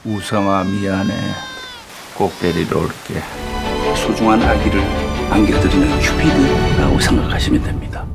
우성아 미안해. 꼭 데리러 올게. 소중한 아기를 안겨드리는 큐피드라고 생각하시면 됩니다.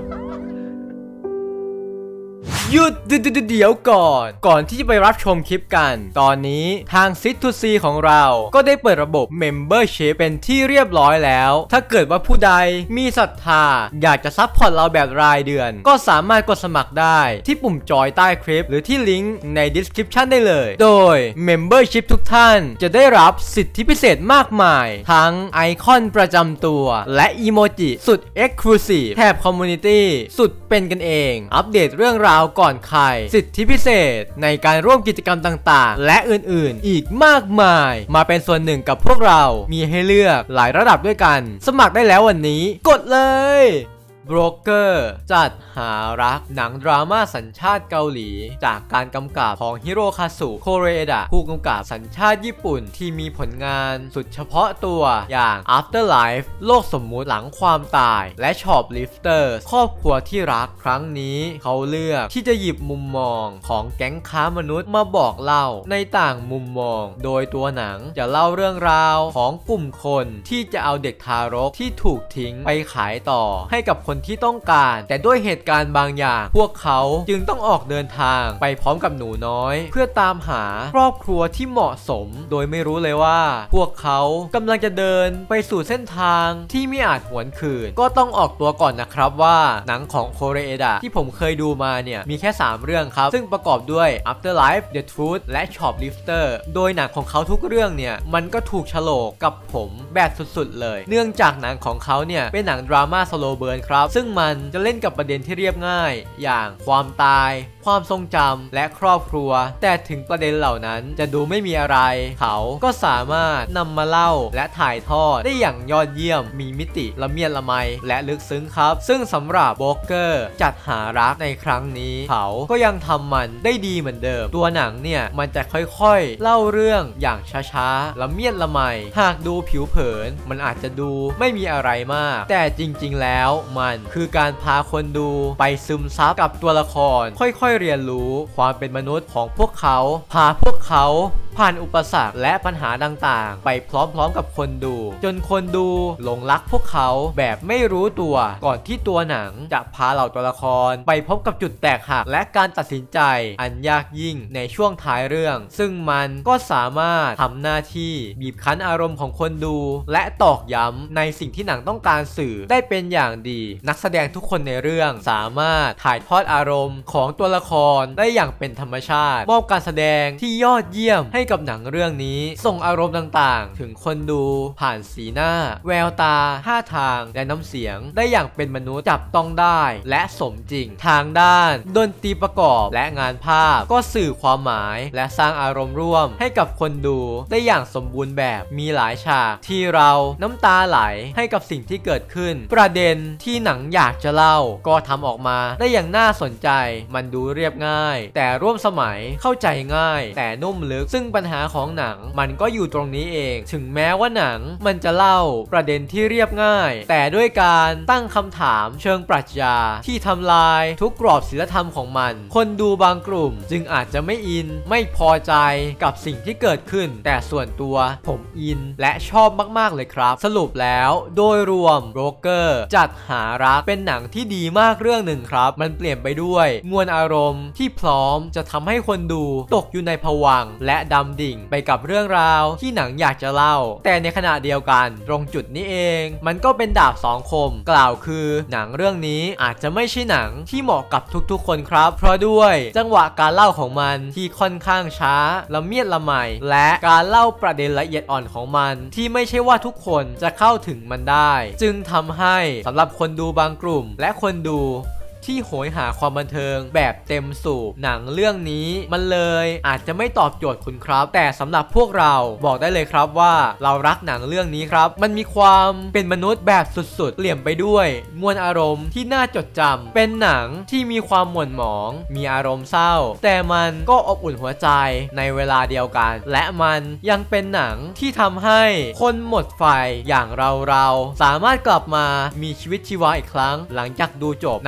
หยุดเดี๋ยวก่อนที่จะไปรับชมคลิปกันตอนนี้ทาง Sit2C ของเราก็ได้เปิดระบบ Membership เป็นที่เรียบร้อยแล้วถ้าเกิดว่าผู้ใดมีศรัทธาอยากจะซัพพอร์ตเราแบบรายเดือนก็สามารถกดสมัครได้ที่ปุ่มจอยใต้คลิปหรือที่ลิงก์ใน Description ได้เลยโดย Membership ทุกท่านจะได้รับสิทธิพิเศษมากมายทั้งไอคอนประจำตัวและอีโมจิสุด Exclusive แถบ Community สุดเป็นกันเองอัปเดตเรื่องราวก่อนใครสิทธิพิเศษในการร่วมกิจกรรมต่างๆและอื่นๆอีกมากมายมาเป็นส่วนหนึ่งกับพวกเรามีให้เลือกหลายระดับด้วยกันสมัครได้แล้ววันนี้กดเลยโบรกเกอร์จัดหารักหนังดราม่าสัญชาติเกาหลีจากการกำกับของฮิโรคาสุโคเรดะผู้กำกับสัญชาติญี่ปุ่นที่มีผลงานสุดเฉพาะตัวอย่าง Afterlife โลกสมมุติหลังความตายและ Shoplifters ครอบครัวที่รักครั้งนี้เขาเลือกที่จะหยิบมุมมองของแก๊งค้ามนุษย์มาบอกเล่าในต่างมุมมองโดยตัวหนังจะเล่าเรื่องราวของกลุ่มคนที่จะเอาเด็กทารกที่ถูกทิ้งไปขายต่อให้กับคนที่ต้องการแต่ด้วยเหตุการณ์บางอย่างพวกเขาจึงต้องออกเดินทางไปพร้อมกับหนูน้อยเพื่อตามหาครอบครัวที่เหมาะสมโดยไม่รู้เลยว่าพวกเขากำลังจะเดินไปสู่เส้นทางที่ไม่อาจหวนคืนก็ต้องออกตัวก่อนนะครับว่าหนังของโคเรดะที่ผมเคยดูมาเนี่ยมีแค่3เรื่องครับซึ่งประกอบด้วย Afterlife The Truth และ Shoplifter โดยหนังของเขาทุกเรื่องเนี่ยมันก็ถูกฉลกกับผมแบบสุดๆเลยเนื่องจากหนังของเขาเนี่ยเป็นหนังดราม่าสโลว์เบิร์นครับซึ่งมันจะเล่นกับประเด็นที่เรียบง่ายอย่างความตายความทรงจำและครอบครัวแต่ถึงประเด็นเหล่านั้นจะดูไม่มีอะไรเขาก็สามารถนำมาเล่าและถ่ายทอดได้อย่างยอดเยี่ยมมีมิติละเมียดละไมและลึกซึ้งครับซึ่งสำหรับโบรกเกอร์จัดหารักในครั้งนี้เขาก็ยังทำมันได้ดีเหมือนเดิมตัวหนังเนี่ยมันจะค่อยๆเล่าเรื่องอย่างช้าๆละเมียดละไมหากดูผิวเผินมันอาจจะดูไม่มีอะไรมากแต่จริงๆแล้วมันคือการพาคนดูไปซึมซับกับตัวละครค่อยๆเรียนรู้ความเป็นมนุษย์ของพวกเขาพาพวกเขาผ่านอุปสรรคและปัญหาต่างๆไปพร้อมๆกับคนดูจนคนดูหลงรักพวกเขาแบบไม่รู้ตัวก่อนที่ตัวหนังจะพาเหล่าตัวละครไปพบกับจุดแตกหักและการตัดสินใจอันยากยิ่งในช่วงท้ายเรื่องซึ่งมันก็สามารถทำหน้าที่บีบคั้นอารมณ์ของคนดูและตอกย้ำในสิ่งที่หนังต้องการสื่อได้เป็นอย่างดีนักแสดงทุกคนในเรื่องสามารถถ่ายทอดอารมณ์ของตัวละครได้อย่างเป็นธรรมชาติมอบการแสดงที่ยอดเยี่ยมให้กับหนังเรื่องนี้ส่งอารมณ์ต่างๆถึงคนดูผ่านสีหน้าแววตาท่าทางและน้ำเสียงได้อย่างเป็นมนุษย์จับต้องได้และสมจริงทางด้านดนตรีประกอบและงานภาพก็สื่อความหมายและสร้างอารมณ์ร่วมให้กับคนดูได้อย่างสมบูรณ์แบบมีหลายฉากที่เราน้ำตาไหลให้กับสิ่งที่เกิดขึ้นประเด็นที่หนังอยากจะเล่าก็ทำออกมาได้อย่างน่าสนใจมันดูเรียบง่ายแต่ร่วมสมัยเข้าใจง่ายแต่นุ่มลึกซึ่งปัญหาของหนังมันก็อยู่ตรงนี้เองถึงแม้ว่าหนังมันจะเล่าประเด็นที่เรียบง่ายแต่ด้วยการตั้งคำถามเชิงปรัชญาที่ทำลายทุกกรอบศีลธรรมของมันคนดูบางกลุ่มจึงอาจจะไม่อินไม่พอใจกับสิ่งที่เกิดขึ้นแต่ส่วนตัวผมอินและชอบมากๆเลยครับสรุปแล้วโดยรวมโบรกเกอร์จัดหารักเป็นหนังที่ดีมากเรื่องหนึ่งครับมันเปลี่ยนไปด้วยมวลอารมณ์ที่พร้อมจะทำให้คนดูตกอยู่ในภวังค์และดำดิ่งไปกับเรื่องราวที่หนังอยากจะเล่าแต่ในขณะเดียวกันตรงจุดนี้เองมันก็เป็นดาบสองคมกล่าวคือหนังเรื่องนี้อาจจะไม่ใช่หนังที่เหมาะกับทุกๆคนครับเพราะด้วยจังหวะการเล่าของมันที่ค่อนข้างช้าละเมียดละไมและการเล่าประเด็นละเอียดอ่อนของมันที่ไม่ใช่ว่าทุกคนจะเข้าถึงมันได้จึงทำให้สำหรับคนดูบางกลุ่มและคนดู ที่โหยหาความบันเทิงแบบเต็มสูบหนังเรื่องนี้มันเลยอาจจะไม่ตอบโจทย์คุณครับแต่สำหรับพวกเราบอกได้เลยครับว่าเรารักหนังเรื่องนี้ครับมันมีความเป็นมนุษย์แบบสุดๆเปลี่ยนไปด้วยมวลอารมณ์ที่น่าจดจำเป็นหนังที่มีความหม่นหมองมีอารมณ์เศร้าแต่มันก็อบอุ่นหัวใจในเวลาเดียวกันและมันยังเป็นหนังที่ทำให้คนหมดไฟอย่างเราสามารถกลับมามีชีวิตชีวาอีกครั้งหลังจากดูจบนับว่า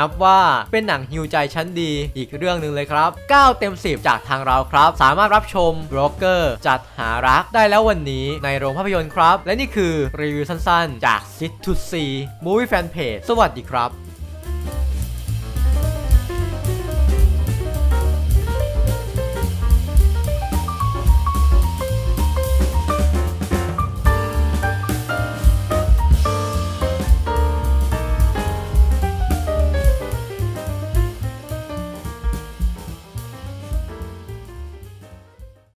เป็นหนังฮิวใจชั้นดีอีกเรื่องหนึ่งเลยครับ9 เต็ม 10จากทางเราครับสามารถรับชมโบรกเกอร์จัดหารักได้แล้ววันนี้ในโรงภาพยนตร์ครับและนี่คือรีวิวสั้นๆจาก Sit to See Movie Fan Page สวัสดีครับ